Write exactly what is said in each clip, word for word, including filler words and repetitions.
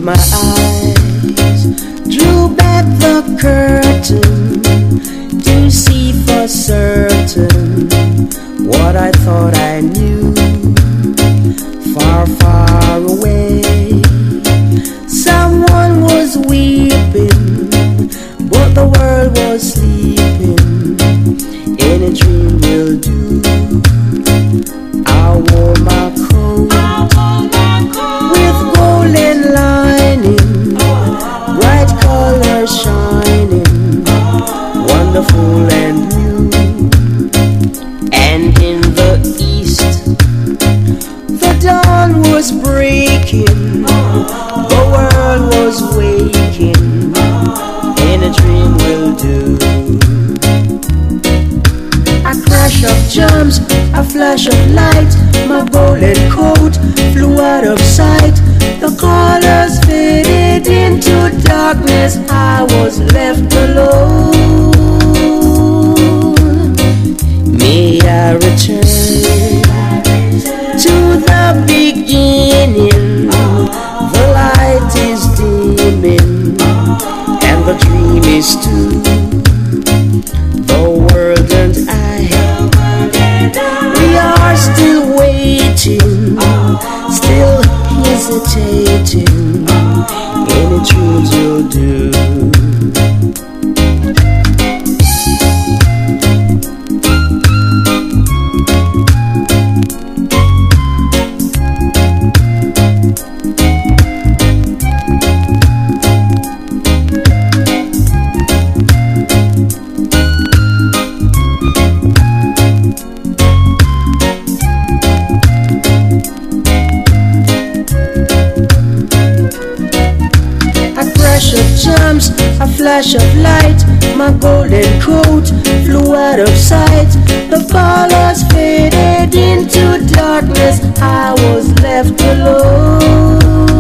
my eyes, drew back the curtain to see for certain what I thought I knew. Far, far away, someone was weeping, but the world was sleeping. Any dream will do. I wore my coat with golden lining, bright colors shining, wonderful and new. And in the east, the dawn was breaking, the world was waking. Any dream will do. A crash of germs, a flash of light, my golden coat flew out of sight. The colors faded into darkness, I was left alone. May I return to the beginning. The light is dimming, and the dream is too. The world and I, we are still waiting, still hesitating. Any dreams will do. Of germs, a flash of light, my golden coat flew out of sight. The colors faded into darkness, I was left alone.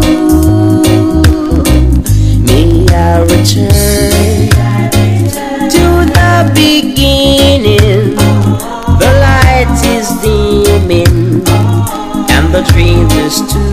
May I return to the beginning. The light is dimming, and the dream is too.